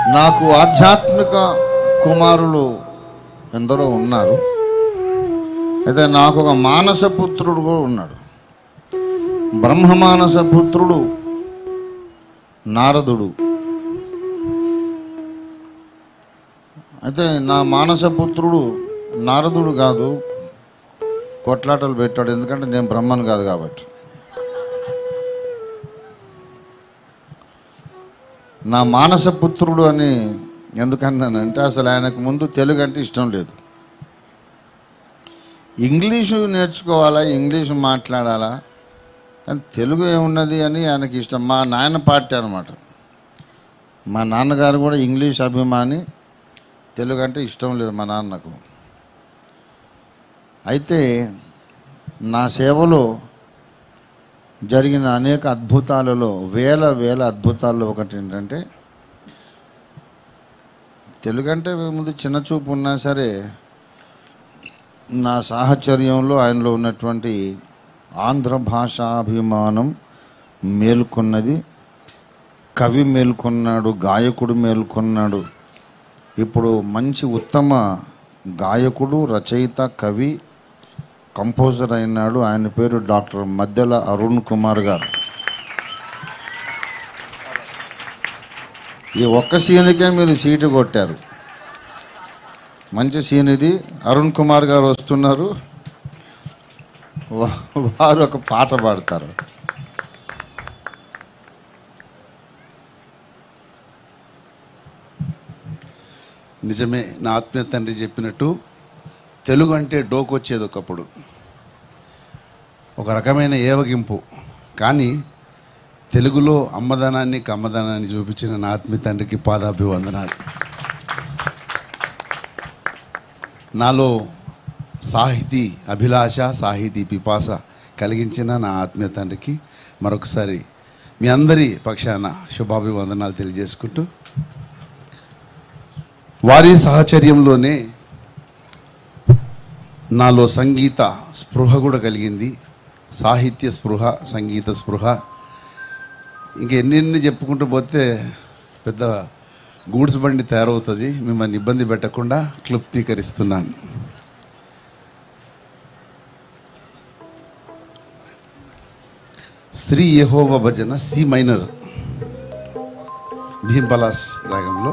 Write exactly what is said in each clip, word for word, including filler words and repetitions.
నాకు ఆధ్యాత్మిక కుమారులు ఎందరో ఉన్నారు. అయితే నాకు ఒక మానస పుత్రుడు కూడా ఉన్నాడు. బ్రహ్మమానస పుత్రుడు నారదుడు. అయితే నా మానస పుత్రుడు నారదుడు కాదు, కొట్లాటలు పెట్టాడు. ఎందుకంటే నేను బ్రహ్మను కాదు కాబట్టి. నా మానస పుత్రుడు అని ఎందుకన్నానంటే అసలు ఆయనకు ముందు తెలుగు అంటే ఇష్టం లేదు. ఇంగ్లీషు నేర్చుకోవాలా, ఇంగ్లీషు మాట్లాడాలా, కానీ తెలుగు ఏమున్నది అని ఆయనకి ఇష్టం. మా నాయన పార్టీ అనమాట. మా నాన్నగారు కూడా ఇంగ్లీష్ అభిమాని, తెలుగు అంటే ఇష్టం లేదు మా నాన్నకు. అయితే నా సేవలో జరిగిన అనేక అద్భుతాలలో వేల వేల అద్భుతాల్లో ఒకటి ఏంటంటే, తెలుగు అంటే ముందు చిన్న చూపు ఉన్నా సరే నా సాహచర్యంలో ఆయనలో ఉన్నటువంటి ఆంధ్ర భాషాభిమానం మేల్కొన్నది. కవి మేల్కొన్నాడు, గాయకుడు మేల్కొన్నాడు. ఇప్పుడు మంచి ఉత్తమ గాయకుడు, రచయిత, కవి, కంపోజర్ అయినాడు. ఆయన పేరు డాక్టర్ మద్దెల అరుణ్ కుమార్ గారు. ఈ ఒక్క సీన్కే మీరు సీటు కొట్టారు. మంచి సీన్ ఇది. అరుణ్ కుమార్ గారు వస్తున్నారు, వారు ఒక పాట పాడతారు. నిజమే, నా ఆత్మీయ తండ్రి చెప్పినట్టు తెలుగు అంటే డోకొచ్చేది ఒకప్పుడు, ఒక రకమైన ఏవగింపు. కానీ తెలుగులో అమ్మదనాన్ని కమ్మదనాన్ని చూపించిన నా ఆత్మీయ తండ్రికి పాదాభివందనాలు. నాలో సాహితీ అభిలాష, సాహితీ పిపాస కలిగించిన నా ఆత్మీయ తండ్రికి మరొకసారి మీ అందరి పక్షాన శుభాభివందనాలు తెలియజేసుకుంటూ, వారి సహచర్యంలోనే నాలో సంగీత స్పృహ కూడా కలిగింది. సాహిత్య స్పృహ, సంగీత స్పృహ. ఇంక ఎన్నెన్ని చెప్పుకుంటూ పోతే పెద్ద గూడ్స్ బండి తయారవుతుంది. మిమ్మల్ని ఇబ్బంది పెట్టకుండా క్లుప్తీకరిస్తున్నాను. శ్రీ యెహోవా భజన సి మైనర్, భీంపలాస్ రాగంలో.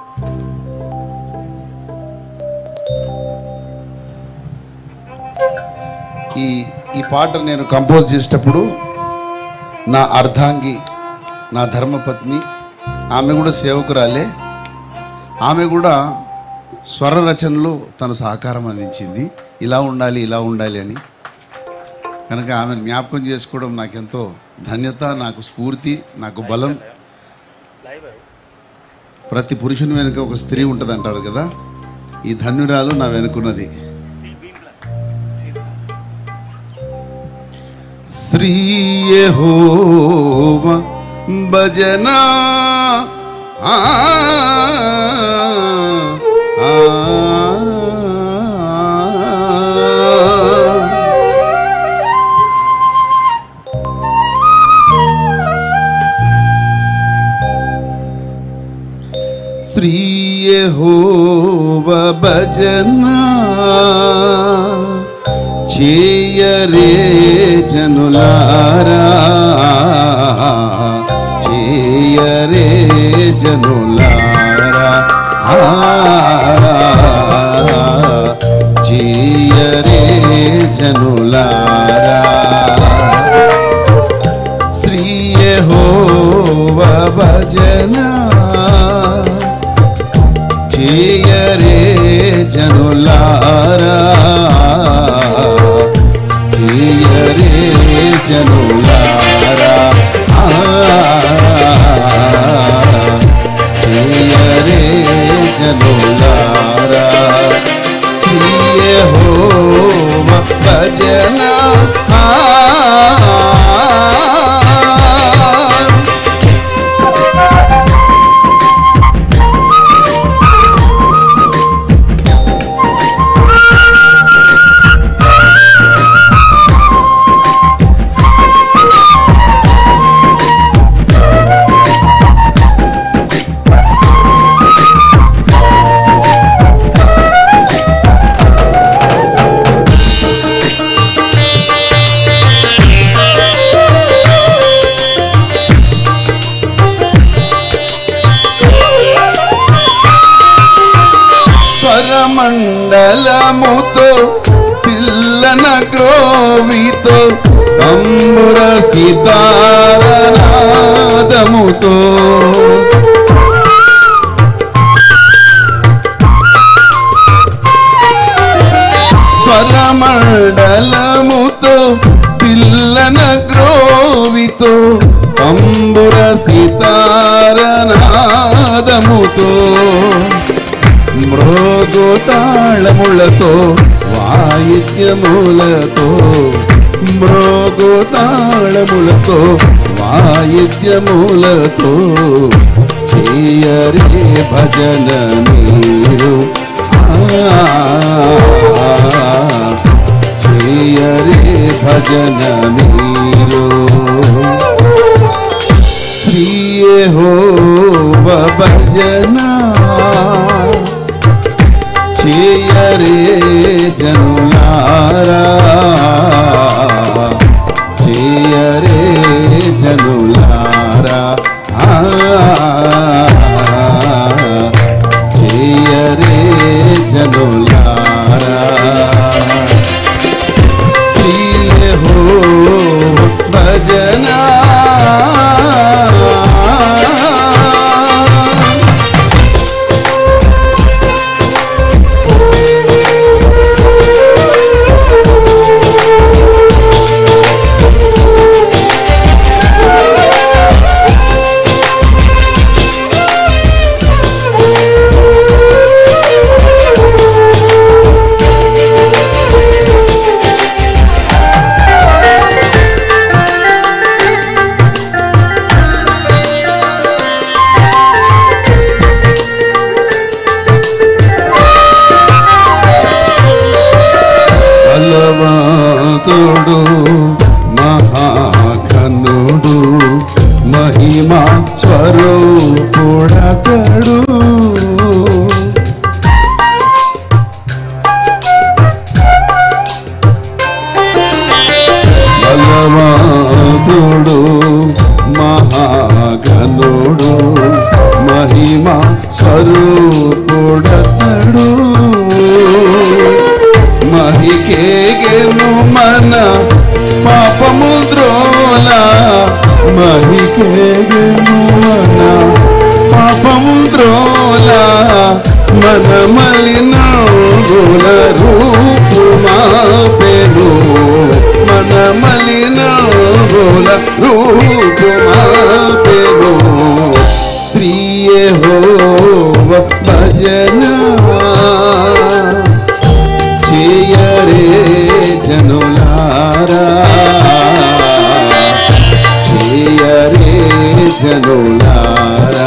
ఈ ఈ పాట నేను కంపోజ్ చేసేటప్పుడు నా అర్ధాంగి, నా ధర్మపత్ని, ఆమె కూడా సేవకురాలే. ఆమె కూడా స్వర రచనలో తను సహకారం అందించింది. ఇలా ఉండాలి, ఇలా ఉండాలి అని. కనుక ఆమెను జ్ఞాపకం చేసుకోవడం నాకెంతో ధన్యత, నాకు స్ఫూర్తి, నాకు బలం. ప్రతి పురుషుని వెనుక ఒక స్త్రీ ఉంటుంది అంటారు కదా, ఈ ధన్యురాలు నా వెనుకున్నది. శ్రీ యెహోవా భజనా ఆ ఆ శ్రీ యెహోవా భజనా చేయరే జనులారా, చేయరే జనులారా, చేయరే జనులారా. శ్రీ యెహోవా భజనా చేయరే జనులారా, చేయరే జనులారా, చేయరే జనులారా. శ్రీ యెహోవా భజనా స్వరమండలముతో పిల్లన గ్రోవితో అంబుర సితారనాదముతో స్వరమండలముతో పిల్లన గ్రోవితో అంబుర సితారనాదముతో మృగు తాళములతో వాయిద్యములతో మృగు తాళములతో వాయిద్యములతో చేయరే భజన మీరు చేయరే భజన మీరు ప్రియ హోవ భజన చేయరే జనులారా చేయరే జనులారా చేయరే జనులారా ప్రియ హోవ భజన బలవంతుడు మహాఘనుడు మహిమా స్వరూపుడతడు బలవంతుడు మహాఘనుడు మహిమా స్వరూపుడతడు మహికేగెను మన పాపము ద్రోల మహికేగెను మన పాపము ద్రోల మన మలిన గోల రూపు మాపెను మన మలిన గోల రూపు మాపెను శ్రీయ హోవ భజన చేయరే జనులారా చేయరే జనులారా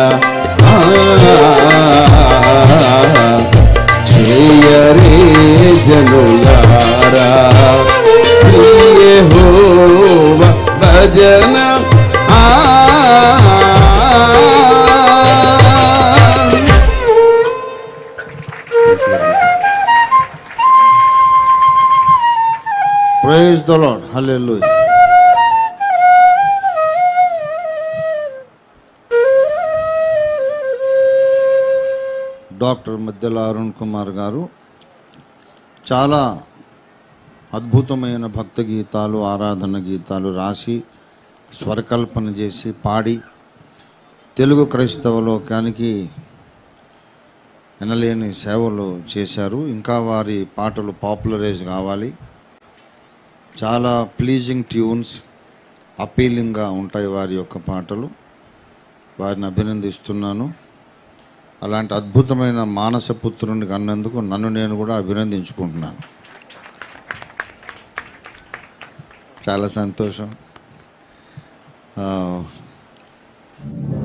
చేయరే జనులారా శ్రీయ హోవ భజన Praise the Lord. Hallelujah. Doctor మధ్యల అరుణ్ కుమార్ గారు చాలా అద్భుతమైన భక్తి గీతాలు ఆరాధన గీతాలు రాసి స్వరకల్పన చేసి పాడి తెలుగు క్రైస్తవ లోకానికి ఎనలేని సేవలు చేశారు. ఇంకా వారి పాటలు పాపులరైజ్ కావాలి. చాలా ప్లీజింగ్ ట్యూన్స్, అపీలింగ్గా ఉంటాయి వారి యొక్క పాటలు. వారిని అభినందిస్తున్నాను. అలాంటి అద్భుతమైన మానసపుత్రుని కన్నందుకు నన్ను నేను కూడా అభినందించుకుంటున్నాను. చాలా సంతోషం.